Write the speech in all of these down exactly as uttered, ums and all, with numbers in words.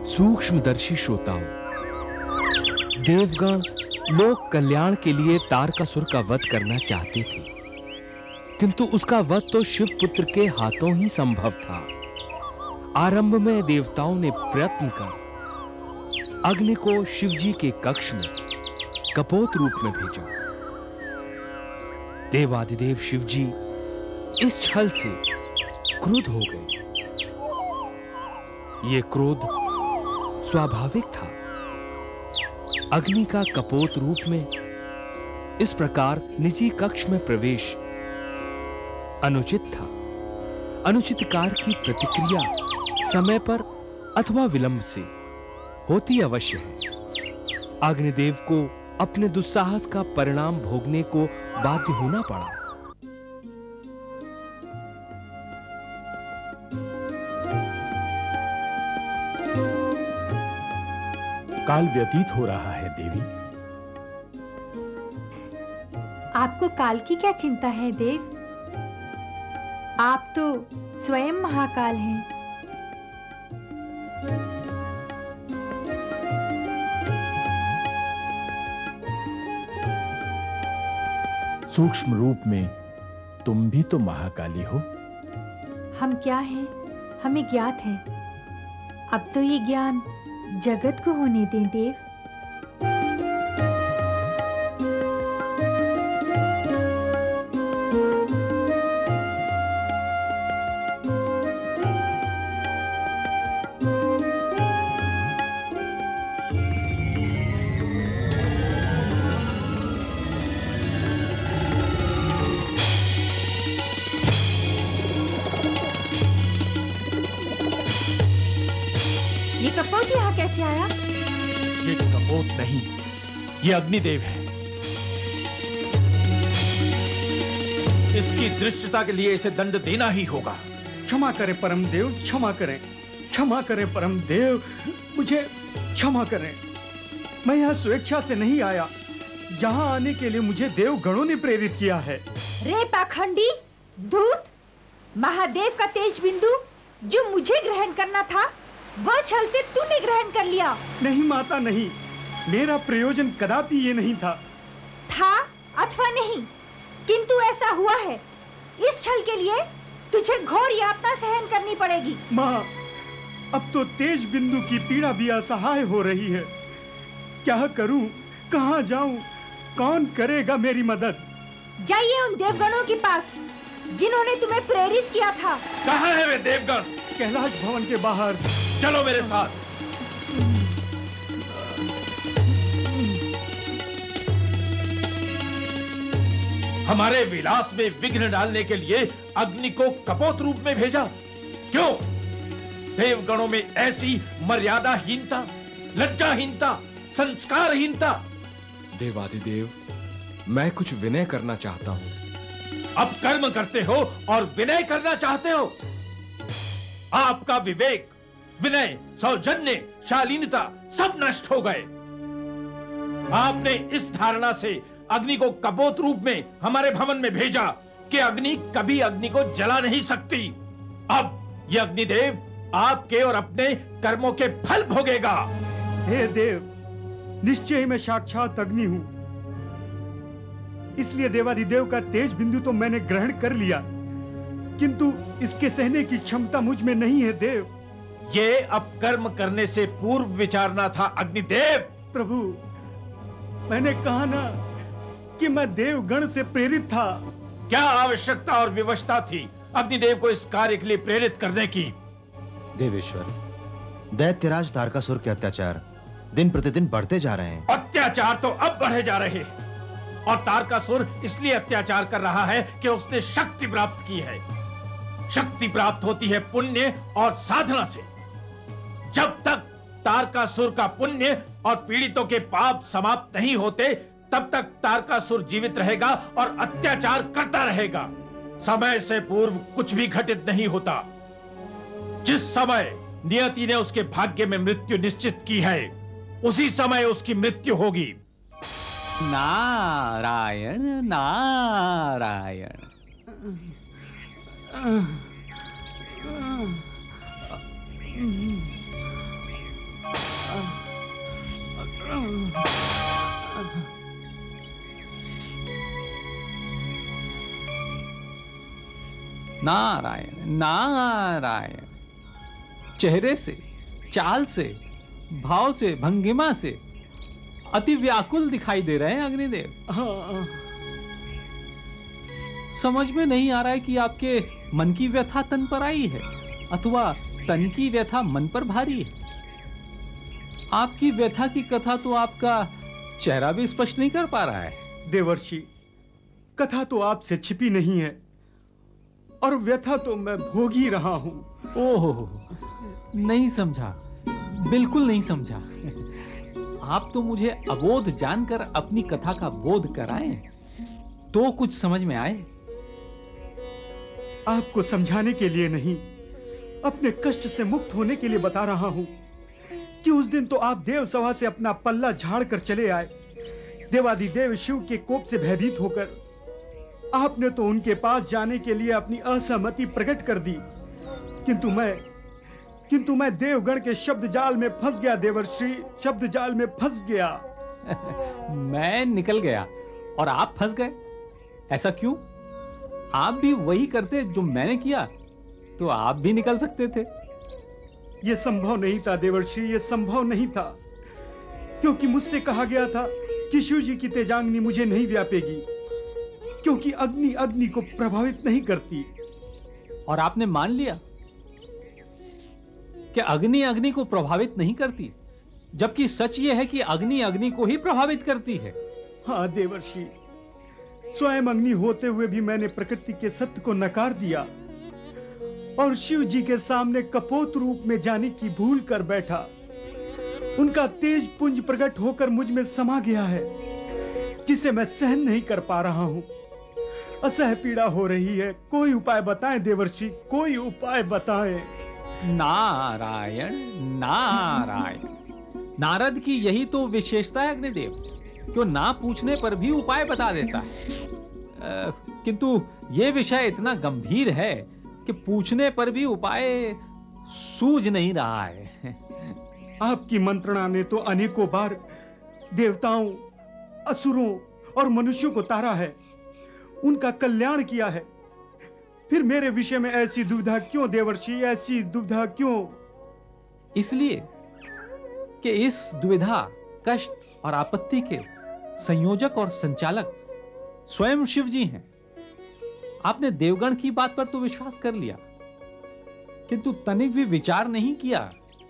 सूक्ष्मदर्शी श्रोताओं, देवगण लोक कल्याण के लिए तारकासुर का वध करना चाहते थे, किंतु उसका वध तो शिवपुत्र के हाथों ही संभव था। आरंभ में देवताओं ने प्रयत्न कर अग्नि को शिवजी के कक्ष में कपोत रूप में भेजा। देवादिदेव शिवजी इस छल से क्रुद्ध हो गए। यह क्रोध स्वाभाविक था। अग्नि का कपोत रूप में इस प्रकार निजी कक्ष में प्रवेश अनुचित था। अनुचित कार्य की प्रतिक्रिया समय पर अथवा विलंब से होती अवश्य है। अग्निदेव को अपने दुस्साहस का परिणाम भोगने को बाध्य होना पड़ा। काल व्यतीत हो रहा है देवी। आपको काल की क्या चिंता है देव? आप तो स्वयं महाकाल हैं। सूक्ष्म रूप में तुम भी तो महाकाली हो। हम क्या हैं? हमें ज्ञात है। अब तो ये ज्ञान जगत को होने दें देव। ये कपोत यहाँ कैसे आया? ये कपोत नहीं, ये अग्निदेव है। इसकी दृष्टता के लिए इसे दंड देना ही होगा। क्षमा करें परम देव, क्षमा करें, क्षमा करें परम देव, मुझे क्षमा करें। मैं यहाँ स्वेच्छा से नहीं आया। यहाँ आने के लिए मुझे देवगणों ने प्रेरित किया है। रे पाखंडी, धूर्त, महादेव का तेज बिंदु जो मुझे ग्रहण करना था, वह छल से तूने ग्रहण कर लिया। नहीं माता, नहीं, मेरा प्रयोजन कदापि ये नहीं था। था अथवा नहीं, किंतु ऐसा हुआ है। इस छल के लिए तुझे घोर यातना सहन करनी पड़ेगी। माँ, अब तो तेज बिंदु की पीड़ा भी असहाय हो रही है। क्या करूं, कहां जाऊं, कौन करेगा मेरी मदद? जाइए उन देवगणों के पास जिन्होंने तुम्हें प्रेरित किया था। कहां है वे देवगण? कैलाश भवन के बाहर। चलो मेरे साथ। हमारे विलास में विघ्न डालने के लिए अग्नि को कपोत रूप में भेजा। क्यों? देवगणों में ऐसी मर्यादाहीनता, लज्जाहीनता, संस्कारहीनता। देवादिदेव, मैं कुछ विनय करना चाहता हूं। अब कर्म करते हो और विनय करना चाहते हो। आपका विवेक, विनय, सौजन्य, शालीनता सब नष्ट हो गए। आपने इस धारणा से अग्नि को कपोत रूप में हमारे भवन में भेजा कि अग्नि कभी अग्नि को जला नहीं सकती। अब यह अग्निदेव आपके और अपने कर्मों के फल भोगेगा। हे देव, निश्चय मैं साक्षात अग्नि हूं। इसलिए देवाधिदेव का तेज बिंदु तो मैंने ग्रहण कर लिया, किंतु इसके सहने की क्षमता मुझ में नहीं है देव। ये अब कर्म करने से पूर्व विचारना था अग्निदेव। प्रभु, मैंने कहा ना कि मैं देवगण से प्रेरित था। क्या आवश्यकता और विवशता थी अग्निदेव को इस कार्य के लिए प्रेरित करने की? देवेश्वर, दैत्यराज तारकासुर के अत्याचार दिन प्रतिदिन बढ़ते जा रहे हैं। अत्याचार तो अब बढ़े जा रहे हैं, और तारकासुर इसलिए अत्याचार कर रहा है कि उसने शक्ति प्राप्त की है। शक्ति प्राप्त होती है पुण्य और साधना से। जब तक तारकासुर का पुण्य और पीड़ितों के पाप समाप्त नहीं होते, तब तक तारकासुर जीवित रहेगा और अत्याचार करता रहेगा। समय से पूर्व कुछ भी घटित नहीं होता। जिस समय नियति ने उसके भाग्य में मृत्यु निश्चित की है, उसी समय उसकी मृत्यु होगी। नारायण नारायण। नारायण नारायण। चेहरे से, चाल से, भाव से, भंगिमा से अति व्याकुल दिखाई दे रहे हैं अग्निदेव। हाँ। समझ में नहीं आ रहा है कि आपके मन की व्यथा तन पर आई है अथवा तन की व्यथा मन पर भारी है। आपकी व्यथा की कथा तो आपका चेहरा भी स्पष्ट नहीं कर पा रहा है। देवर्षि, कथा तो आपसे छिपी नहीं है और व्यथा तो मैं भोग ही रहा हूं। ओहो, नहीं समझा, बिल्कुल नहीं समझा। आप तो मुझे अबोध जानकर अपनी कथा का बोध कराएं तो कुछ समझ में आए। आपको समझाने के लिए नहीं, अपने कष्ट से मुक्त होने के लिए बता रहा हूं कि उस दिन तो आप देव सभा से अपना पल्ला झाड़ कर चले आए। देवादिदेव शिव के कोप से भयभीत होकर आपने तो उनके पास जाने के लिए अपनी असहमति प्रकट कर दी, किंतु मैं किंतु मैं देवगण के शब्द जाल में फंस गया। देवर्षि, शब्द जाल में फंस गया। मैं निकल गया और आप फंस गए, ऐसा क्यों? आप भी वही करते जो मैंने किया तो आप भी निकल सकते थे। यह संभव नहीं था देवर्षि, यह संभव नहीं था, क्योंकि मुझसे कहा गया था कि शिव जी की तेजांग्नि मुझे नहीं व्यापेगी, क्योंकि अग्नि अग्नि को प्रभावित नहीं करती। और आपने मान लिया कि अग्नि अग्नि को प्रभावित नहीं करती, जबकि सच यह है कि अग्नि अग्नि को ही प्रभावित करती है। हाँ देवर्षि, स्वयं अग्नि होते हुए भी मैंने प्रकृति के सत्य को नकार दिया और शिव जी के सामने कपोत रूप में जाने की भूल कर बैठा। उनका तेज पुंज प्रकट होकर मुझ में समा गया है, जिसे मैं सहन नहीं कर पा रहा हूं। असह पीड़ा हो रही है, कोई उपाय बताएं देवर्षि, कोई उपाय बताएं। नारायण नारायण। नारद की यही तो विशेषता है अग्निदेव, क्यों ना पूछने पर भी उपाय बता देता है। आ, किंतु यह विषय इतना गंभीर है कि पूछने पर भी उपाय सूझ नहीं रहा है। आपकी मंत्रणा ने तो अनेकों बार देवताओं, असुरों और मनुष्यों को तारा है, उनका कल्याण किया है। फिर मेरे विषय में ऐसी दुविधा क्यों देवर्षि, ऐसी दुविधा क्यों? इसलिए कि इस दुविधा, कष्ट और आपत्ति के संयोजक और संचालक स्वयं शिव जी हैं। आपने देवगण की बात पर तो विश्वास कर लिया, किंतु तनिक भी विचार नहीं किया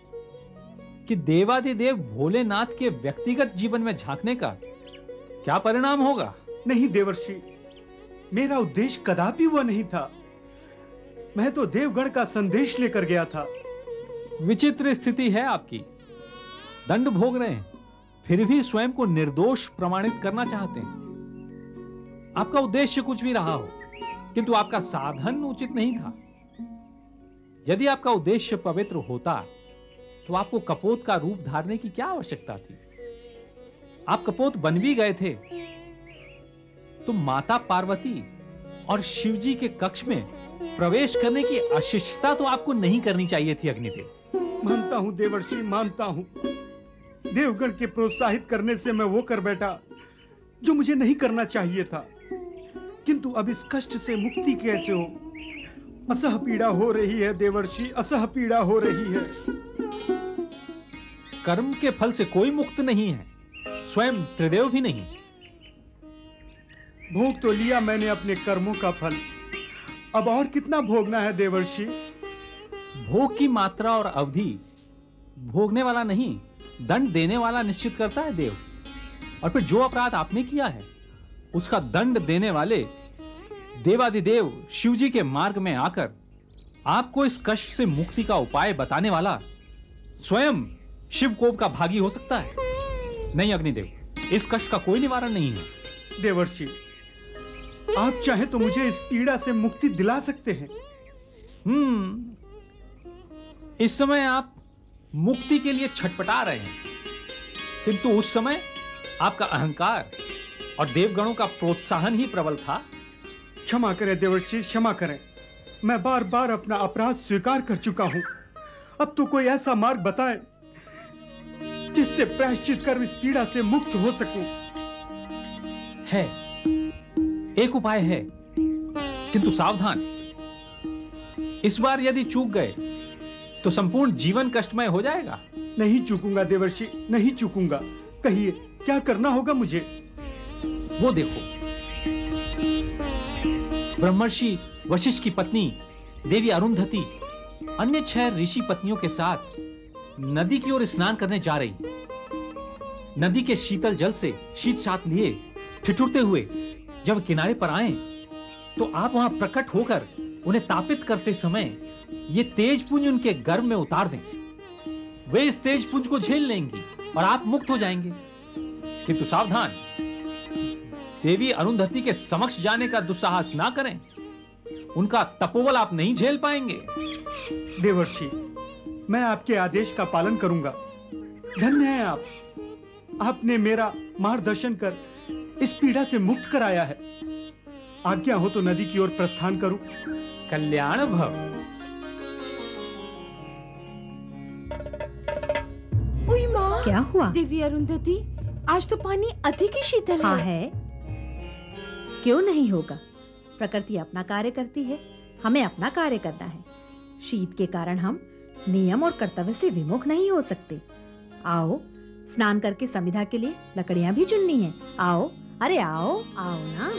कि देवादिदेव भोलेनाथ के व्यक्तिगत जीवन में झांकने का क्या परिणाम होगा। नहीं देवर्षि, मेरा उद्देश्य कदापि वह नहीं था। मैं तो देवगण का संदेश लेकर गया था। विचित्र स्थिति है आपकी। दंड भोग रहे हैं, फिर भी स्वयं को निर्दोष प्रमाणित करना चाहते हैं। आपका उद्देश्य कुछ भी रहा हो, किंतु आपका साधन उचित नहीं था। यदि आपका उद्देश्य पवित्र होता तो आपको कपोत का रूप धारने की क्या आवश्यकता थी? आप कपोत बन भी गए थे तो माता पार्वती और शिवजी के कक्ष में प्रवेश करने की अशिष्टता तो आपको नहीं करनी चाहिए थी अग्निदेव। मानता हूं देवर्षि, मानता हूं। देवगण के प्रोत्साहित करने से मैं वो कर बैठा जो मुझे नहीं करना चाहिए था, किंतु अब इस कष्ट से मुक्ति कैसे हो? असह पीड़ा हो रही है देवर्षि, असह पीड़ा हो रही है। कर्म के फल से कोई मुक्त नहीं है, स्वयं त्रिदेव भी नहीं। भोग तो लिया मैंने अपने कर्मों का फल, अब और कितना भोगना है देवर्षि? भोग की मात्रा और अवधि भोगने वाला नहीं, दंड देने वाला निश्चित करता है देव। और फिर जो अपराध आपने किया है उसका दंड देने वाले देवादिदेव शिवजी के मार्ग में आकर आपको इस कष्ट से मुक्ति का उपाय बताने वाला स्वयं शिवकोप का भागी हो सकता है। नहीं अग्निदेव, इस कष्ट का कोई निवारण नहीं है। देवर्षि, आप चाहे तो मुझे इस पीड़ा से मुक्ति दिला सकते हैं। हम्म इस समय आप मुक्ति के लिए छटपटा रहे हैं, किंतु उस समय आपका अहंकार और देवगणों का प्रोत्साहन ही प्रबल था। क्षमा करें देवर्षि, क्षमा करें। मैं बार बार अपना अपराध स्वीकार कर चुका हूं। अब तो कोई ऐसा मार्ग बताएं जिससे प्रायश्चित कर इस पीड़ा से मुक्त हो सकूं। है, एक उपाय है, किंतु सावधान, इस बार यदि चूक गए तो संपूर्ण जीवन कष्टमय हो जाएगा। नहीं चूकूंगा देवर्षि, नहीं चूकूंगा। कहिए क्या करना होगा मुझे? वो देखो, ब्रह्मर्षि वशिष्ठ की पत्नी देवी अरुंधति अन्य छह ऋषि पत्नियों के साथ नदी की ओर स्नान करने जा रही। नदी के शीतल जल से शीत साथ लिए ठिठुरते हुए जब किनारे पर आए तो आप वहां प्रकट होकर उन्हें तापित करते समय ये तेज पुंज उनके गर्भ में उतार दें। वे इस तेज पुंज को झेल लेंगी और आप मुक्त हो जाएंगे। किंतु सावधान, देवी अरुंधति के समक्ष जाने का दुस्साहस ना करें। उनका तपोबल आप नहीं झेल पाएंगे। देवर्षि, मैं आपके आदेश का पालन करूंगा। धन्य है आप, आपने मेरा मार्गदर्शन कर इस पीड़ा से मुक्त कराया है। आज्ञा हो तो नदी की ओर प्रस्थान करूं। कल्याण भव। उई माँ, क्या हुआ? देवी अरुंधति, आज तो पानी अधिक ही शीतल हाँ है। है, क्यों नहीं होगा? प्रकृति अपना कार्य करती है, हमें अपना कार्य करना है। शीत के कारण हम नियम और कर्तव्य से विमुख नहीं हो सकते। आओ, स्नान करके समिधा के लिए लकड़ियां भी चुननी है। आओ, अरे आओ, आओ ना।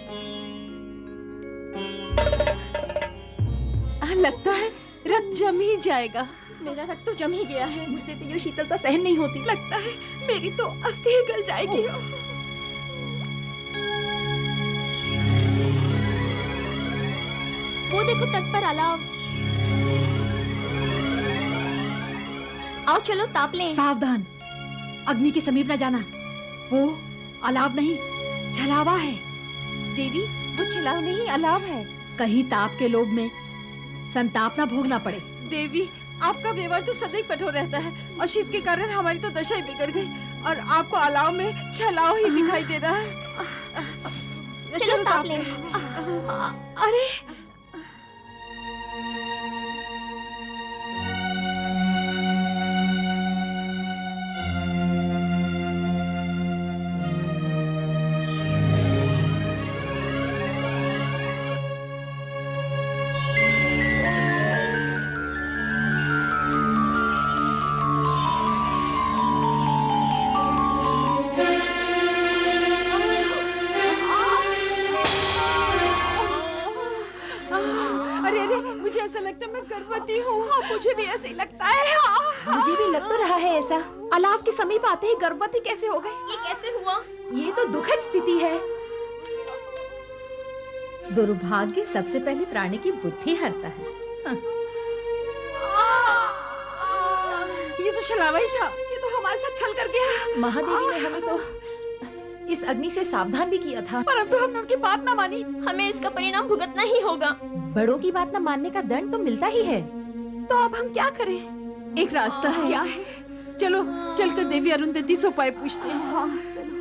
आ, लगता है रक्त जम ही जाएगा। मेरा रक्त तो जम ही गया है। मुझसे तो ये शीतलता सहन नहीं होती। लगता है मेरी तो अस्थि ही गल जाएगी। वो देखो तट पर अलाव। आओ चलो ताप लें। सावधान, अग्नि के समीप न जाना। वो अलाव नहीं, जलावा है। देवी, वो जलाव नहीं, अलाव है। कहीं ताप के लोभ में संताप न भोगना पड़े। देवी, आपका व्यवहार तो सदैव कठोर रहता है और शीत के कारण हमारी तो दशा ही बिगड़ गई और आपको अलाव में छलाव ही दिखाई दे रहा है। चलो ताप लें। अरे मुझे भी ऐसे ही लगता है। मुझे भी लग तो रहा है ऐसा। अलाव के समीप आते ही गर्भवती कैसे हो गए? ये कैसे हुआ? ये तो दुखद स्थिति है। दुर्भाग्य सबसे पहले प्राणी की बुद्धि हरता है। ये तो छलावा ही था। ये तो हमारे साथ छल कर गया। महादेवी ने हमें तो इस अग्नि से सावधान भी किया था, परंतु हमने उनकी बात ना मानी। हमें इसका परिणाम भुगतना ही होगा। बड़ों की बात न मानने का दंड तो मिलता ही है। तो अब हम क्या करें? एक रास्ता है। क्या है? चलो चलकर देवी अरुंधति से उपाय पूछते हैं। हाँ, चलो।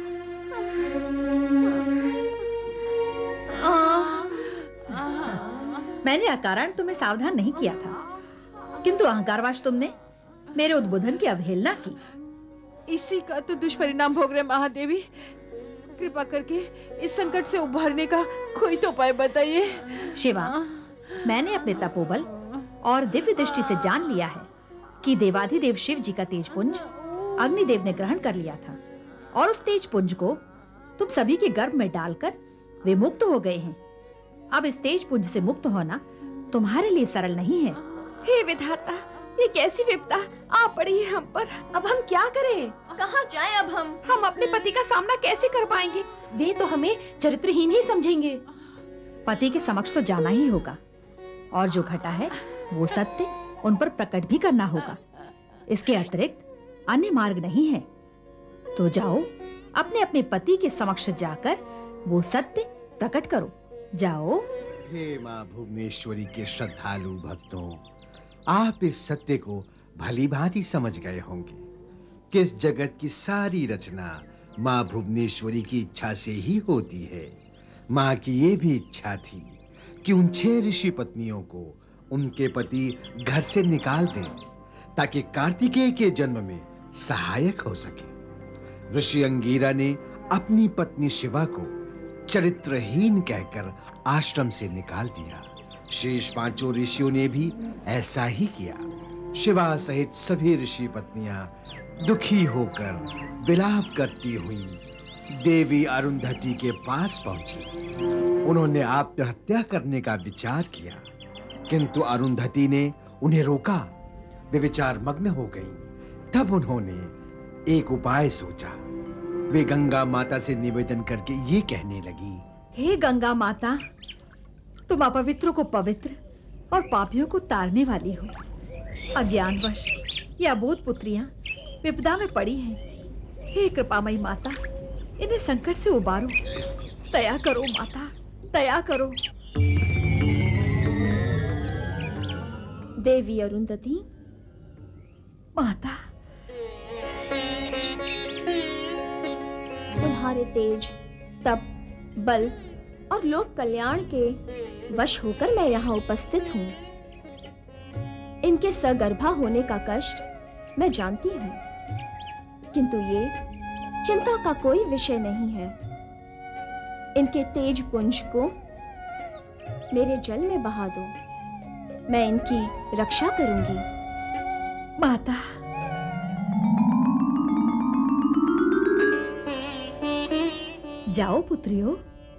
मैंने अकारण तुम्हें सावधान नहीं किया था, किंतु अहंकारवश तुमने मेरे उद्बोधन की अवहेलना की। इसी का तो दुष्परिणाम भोग रहे महादेवी। कृपा करके इस संकट से उभरने का कोई तो उपाय बताइए। शिवा, मैंने अपने तपोबल और दिव्य दृष्टि से जान लिया है कि देवाधिदेव शिव जी का तेजपुंज अग्निदेव ने ग्रहण कर लिया था और उस तेजपुंज को तुम सभी के गर्भ में डालकर वे मुक्त हो गए हैं। अब इस तेजपुंज से मुक्त होना तुम्हारे लिए सरल नहीं है। हे विधाता, ये कैसी विपदा आ पड़ी है हम पर। अब हम क्या करें? कहाँ जाएं अब हम? हम अपने पति का सामना कैसे कर पाएंगे? वे तो हमें चरित्रहीन ही समझेंगे। पति के समक्ष तो जाना ही होगा और जो घटा है वो सत्य उन पर प्रकट भी करना होगा। इसके अतिरिक्त अन्य मार्ग नहीं है। तो जाओ, अपने अपने पति के समक्ष जाकर वो सत्य प्रकट करो। जाओ। हे माँ भुवनेश्वरी के श्रद्धालु भक्तों, आप इस सत्य को भली भांति समझ गए होंगे कि इस जगत की सारी रचना माँ भुवनेश्वरी की इच्छा से ही होती है। माँ की ये भी इच्छा थी कि उन छह ऋषि पत्नियों को उनके पति घर से निकाल दें ताकि कार्तिकेय के जन्म में सहायक हो सके। ऋषि अंगीरा ने अपनी पत्नी शिवा को चरित्रहीन कहकर आश्रम से निकाल दिया, शेष पांचों ऋषियों ने भी ऐसा ही किया। शिवा सहित सभी ऋषि पत्नियां दुखी होकर विलाप करती हुई देवी अरुंधति के पास पहुंची। उन्होंने आत्महत्या करने का विचार किया, किंतु अरुंधति ने उन्हें रोका। वे विचार मग्न हो गई। तब उन्होंने एक उपाय सोचा। वे गंगा माता से निवेदन करके ये कहने लगी, हे गंगा माता, तुम अपवित्रों को पवित्र और पापियों को तारने वाली हो। अज्ञानवश ये अबोध पुत्रियां विपदा में पड़ी हैं। हे कृपामयी माता, इन्हें संकट से उबारो। दया करो माता, दया करो। देवी अरुंधति, माता, तुम्हारे तेज, तप, बल और लोक कल्याण के वश होकर मैं यहाँ उपस्थित हूँ। इनके सगर्भा होने का कष्ट मैं जानती हूँ, किंतु ये चिंता का कोई विषय नहीं है। इनके तेज पुंज को मेरे जल में बहा दो, मैं इनकी रक्षा करूंगी। माता, जाओ पुत्रियों।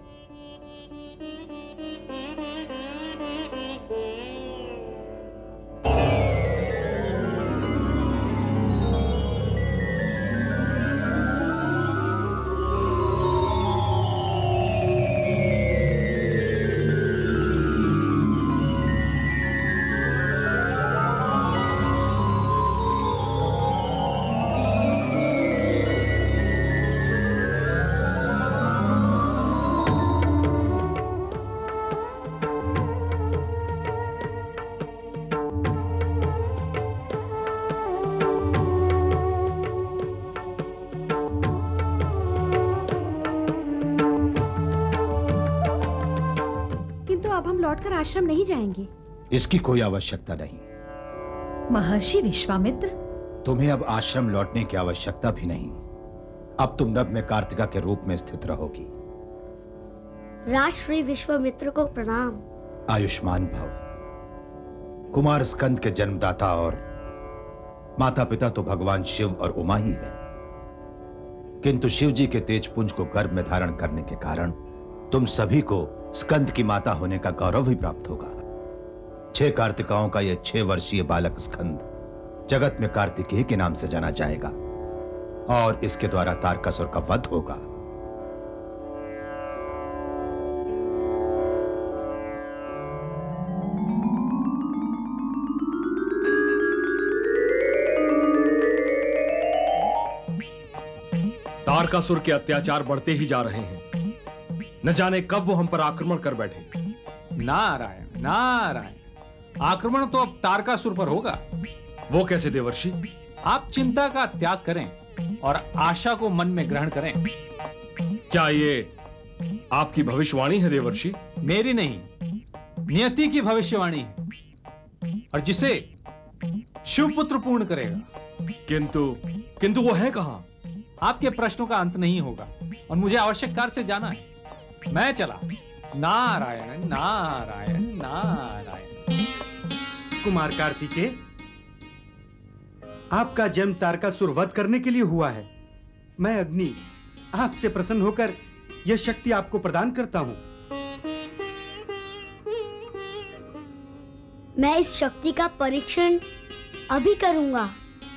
लौटकर आश्रम नहीं जाएंगे। इसकी कोई आवश्यकता नहीं। महर्षि विश्वामित्र, तुम्हें अब आश्रम लौटने की आवश्यकता भी नहीं। अब तुम नभ में कार्तिका के रूप में स्थित रहोगी। राजश्री विश्वामित्र को प्रणाम। आयुष्मान भव। कुमार स्कंद के जन्मदाता और माता पिता तो भगवान शिव और उमा ही हैं, किंतु शिव जी के तेज पुंज को गर्भ में धारण करने के कारण तुम सभी को स्कंद की माता होने का गौरव भी प्राप्त होगा। छह कार्तिकाओं का यह छह वर्षीय बालक स्कंद जगत में कार्तिकेय के नाम से जाना जाएगा और इसके द्वारा तारकासुर का वध होगा। तारकासुर के अत्याचार बढ़ते ही जा रहे हैं। न जाने कब वो हम पर आक्रमण कर बैठे। नारायण नारायण, आक्रमण तो अब तारकासुर पर होगा। वो कैसे देवर्षि? आप चिंता का त्याग करें और आशा को मन में ग्रहण करें। क्या ये आपकी भविष्यवाणी है देवर्षि? मेरी नहीं, नियति की भविष्यवाणी है, और जिसे शिवपुत्र पूर्ण करेगा। किंतु किंतु वो है कहां? आपके प्रश्नों का अंत नहीं होगा और मुझे आवश्यक कार्य से जाना है। मैं चला। नारायण नारायण नारायण। कुमार कार्तिकेय, आपका जन्म तारकासुर वध करने के लिए हुआ है। मैं अग्नि आपसे प्रसन्न होकर यह शक्ति आपको प्रदान करता हूं। मैं इस शक्ति का परीक्षण अभी करूंगा।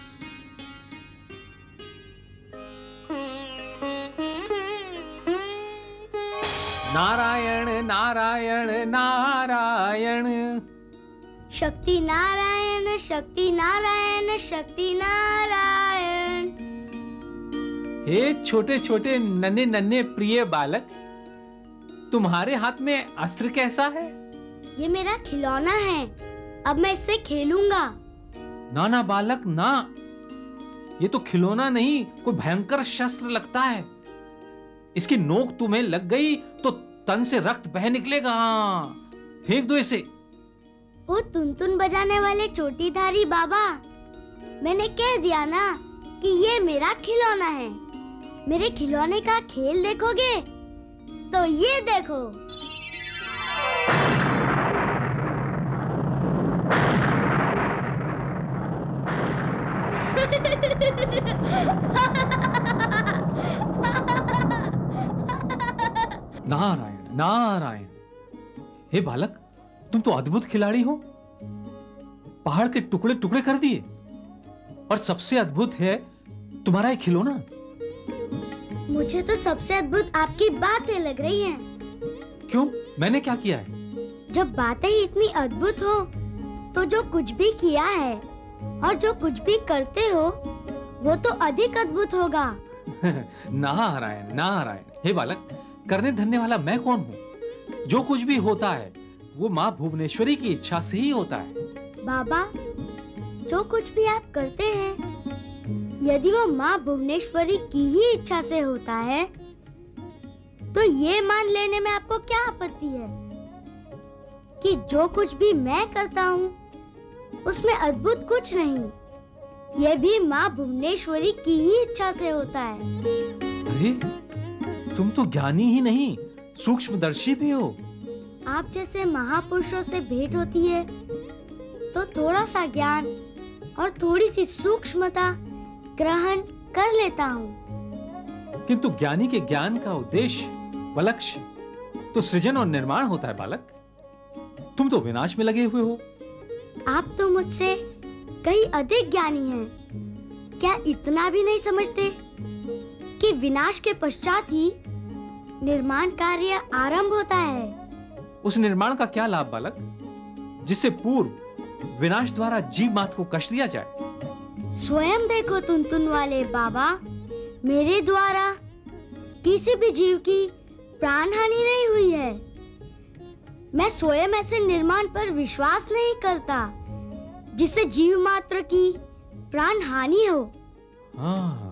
नारायण नारायण नारायण। शक्ति नारायण, शक्ति नारायण, शक्ति नारायण। हे छोटे छोटे नन्हे नन्हे प्रिय बालक, तुम्हारे हाथ में अस्त्र कैसा है? ये मेरा खिलौना है, अब मैं इससे खेलूंगा। ना ना बालक ना, ये तो खिलौना नहीं, कोई भयंकर शस्त्र लगता है। इसकी नोक तुम्हें लग गई तो तन से रक्त बह निकलेगा। फेंक दो इसे। ओ तुनतुन बजाने वाले चोटीधारी बाबा, मैंने कह दिया ना कि ये मेरा खिलौना है। मेरे खिलौने का खेल देखोगे तो ये देखो। नारायण नारायण। हे बालक, तुम तो अद्भुत खिलाड़ी हो। पहाड़ के टुकड़े टुकड़े कर दिए, और सबसे अद्भुत है तुम्हारा ये खिलौना। मुझे तो सबसे अद्भुत आपकी बातें लग रही हैं। क्यों, मैंने क्या किया है? जब बातें ही इतनी अद्भुत हो, तो जो कुछ भी किया है और जो कुछ भी करते हो वो तो अधिक अद्भुत होगा। नारायण नारायण। हे बालक, करने धरने वाला मैं कौन हूँ? जो कुछ भी होता है वो माँ भुवनेश्वरी की इच्छा से ही होता है। बाबा, जो कुछ भी आप करते हैं, यदि वो माँ भुवनेश्वरी की ही इच्छा से होता है, तो ये मान लेने में आपको क्या आपत्ति है कि जो कुछ भी मैं करता हूँ उसमें अद्भुत कुछ नहीं, ये भी माँ भुवनेश्वरी की ही इच्छा से होता है। अरे, तुम तो ज्ञानी ही नहीं, सूक्ष्मदर्शी भी हो। आप जैसे महापुरुषों से भेंट होती है तो थोड़ा सा ज्ञान और थोड़ी सी सूक्ष्मता ग्रहण कर लेता हूँ। किंतु ज्ञानी के ज्ञान का उद्देश्य व लक्ष्य तो सृजन और निर्माण होता है बालक। तुम तो विनाश में लगे हुए हो। आप तो मुझसे कहीं अधिक ज्ञानी हैं। क्या इतना भी नहीं समझते कि विनाश के पश्चात ही निर्माण कार्य आरंभ होता है? उस निर्माण का क्या लाभ बालक, जिससे पूर्व विनाश द्वारा जीव मात्र को कष्ट दिया जाए? स्वयं देखो तुनतुन वाले बाबा, मेरे द्वारा किसी भी जीव की प्राण हानि नहीं हुई है। मैं स्वयं ऐसे निर्माण पर विश्वास नहीं करता जिससे जीव मात्र की प्राण हानि हो। हाँ,